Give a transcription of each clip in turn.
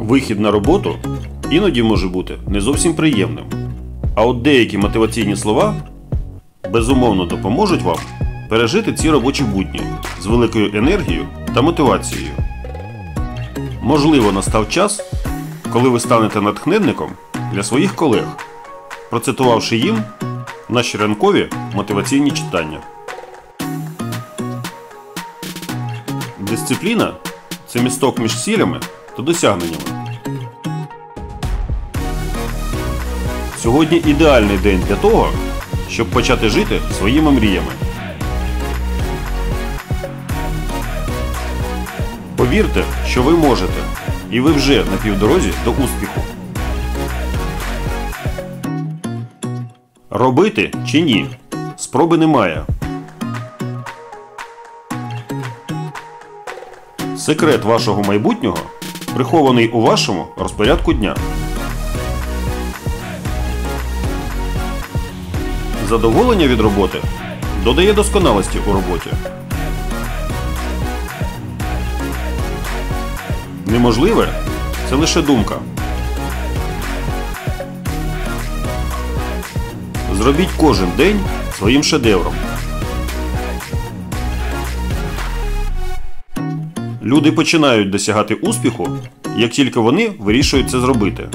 Вихід на роботу іноді може бути не зовсім приємним. А от деякі мотиваційні слова безумовно допоможуть вам пережити ці робочі будні з великою енергією та мотивацією. Можливо, настав час, коли ви станете натхненником для своїх колег, процитувавши їм наші ранкові мотиваційні читання. Дисципліна – це місток між цілями та досягненнями. Сьогодні ідеальний день для того, щоб почати жити своїми мріями. Повірте, що ви можете, і ви вже на півдорозі до успіху. Робити чи ні? Спроби немає. Секрет вашого майбутнього прихований у вашому розпорядку дня. Задоволення від роботи додає досконалості у роботі. Неможливе – це лише думка. Зробіть кожен день своїм шедевром. Люди починають досягати успіху, як тільки вони вирішують це зробити.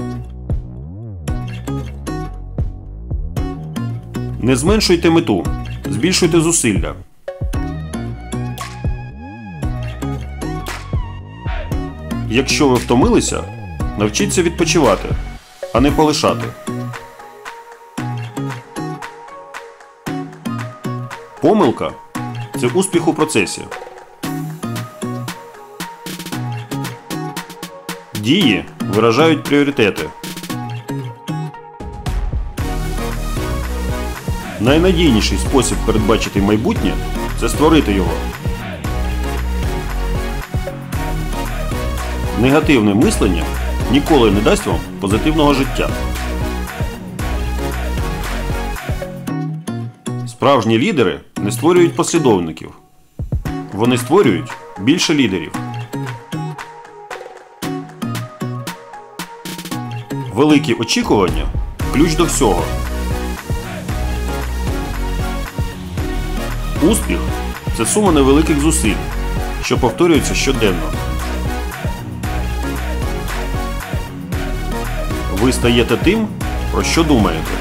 Не зменшуйте мету, збільшуйте зусилля. Якщо ви втомилися, навчіться відпочивати, а не полишати. Помилка – це успіх у процесі. Дії виражають пріоритети. Найнадійніший спосіб передбачити майбутнє – це створити його. Негативне мислення ніколи не дасть вам позитивного життя. Справжні лідери не створюють послідовників. Вони створюють більше лідерів. Великі очікування – ключ до всього. Успіх – це сума невеликих зусиль, що повторюються щоденно. Ви стаєте тим, про що думаєте.